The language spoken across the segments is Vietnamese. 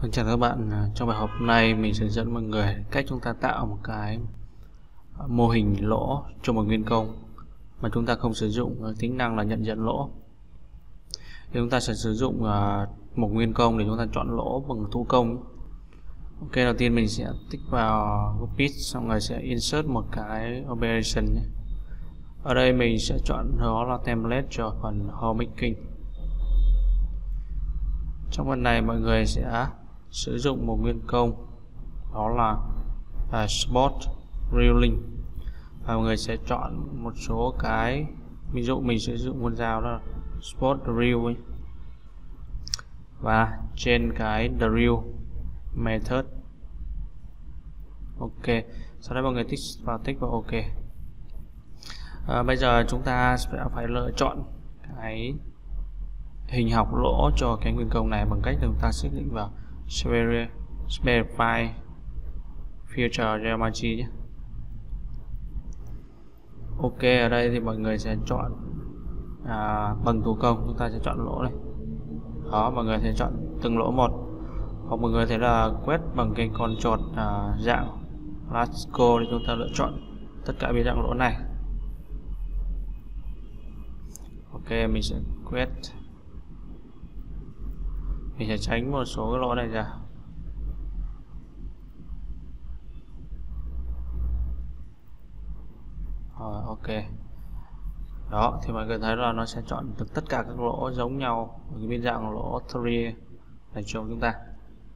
Chào các bạn, trong bài học này mình sẽ dẫn mọi người cách chúng ta tạo một cái mô hình lỗ cho một nguyên công mà chúng ta không sử dụng tính năng là nhận diện lỗ. Thì chúng ta sẽ sử dụng một nguyên công để chúng ta chọn lỗ bằng thủ công. Ok, đầu tiên mình sẽ tích vào Gopit, xong rồi sẽ insert một cái operation nhé. Ở đây mình sẽ chọn đó là template cho phần homemaking. Trong phần này mọi người sẽ sử dụng một nguyên công đó là spot reeling, và mọi người sẽ chọn một số cái, ví dụ mình sử dụng con dao đó là spot reel ấy. Và trên cái drill method. Ok, sau đó mọi người tích vào ok. Bây giờ chúng ta sẽ phải lựa chọn cái hình học lỗ cho cái nguyên công này bằng cách chúng ta xác định vào specify feature geometry nhé. Ok, ở đây thì mọi người sẽ chọn bằng thủ công, chúng ta sẽ chọn lỗ này. Đó, mọi người sẽ chọn từng lỗ một, hoặc mọi người thấy là quét bằng cái con chột dạng Lasco thì chúng ta lựa chọn tất cả biến dạng lỗ này. Ok, mình sẽ quét, mình sẽ tránh một số cái lỗ này ra. Rồi, ok. Đó, thì mọi người thấy là nó sẽ chọn được tất cả các lỗ giống nhau, cái biến dạng lỗ 3 này cho chúng ta.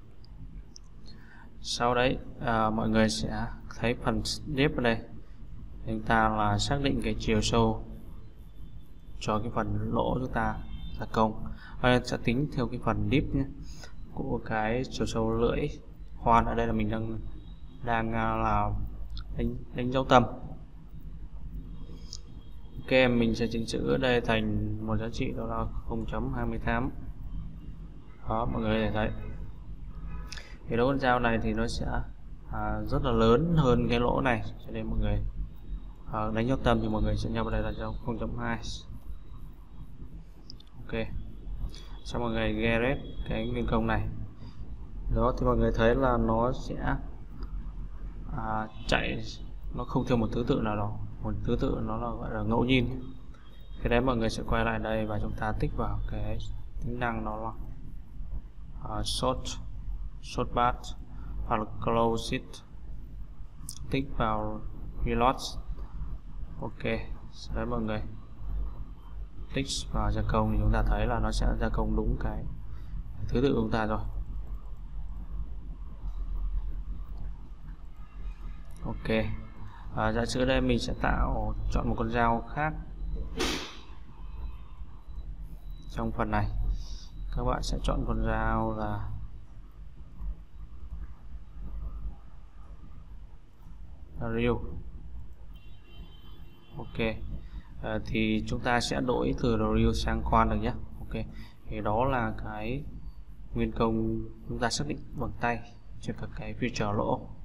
Sau đấy mọi người sẽ thấy phần dip ở đây, chúng ta là xác định cái chiều sâu cho cái phần lỗ chúng ta gia công. Sẽ tính theo cái phần dip nhé, của cái chiều sâu lưỡi khoan. Ở đây là mình đang là đánh dấu tầm. Ok, mình sẽ chỉnh sửa ở đây thành một giá trị đó là 0.28. Đó, mọi người có thể thấy thì đối con dao này thì nó sẽ rất là lớn hơn cái lỗ này, cho nên mọi người đánh dấu tầm thì mọi người sẽ nhập vào đây là 0.2. ok, sau mọi người generate cái nguyên công này. Đó, thì mọi người thấy là nó sẽ chạy, nó không theo một thứ tự nào đó, một thứ tự nó là gọi là ngẫu nhiên. Cái đấy mọi người sẽ quay lại đây và chúng ta tích vào cái tính năng đó là short path hoặc là close it, tích vào reload. Ok, sau đấy mọi người tích vào gia công thì chúng ta thấy là nó sẽ gia công đúng cái thứ tự của chúng ta rồi. Ok, giả sử đây mình sẽ chọn một con dao khác. Trong phần này các bạn sẽ chọn con dao là reel. Ok, thì chúng ta sẽ đổi từ reel sang khoan được nhé. Ok, thì đó là cái nguyên công chúng ta xác định bằng tay trên các cái feature lỗ.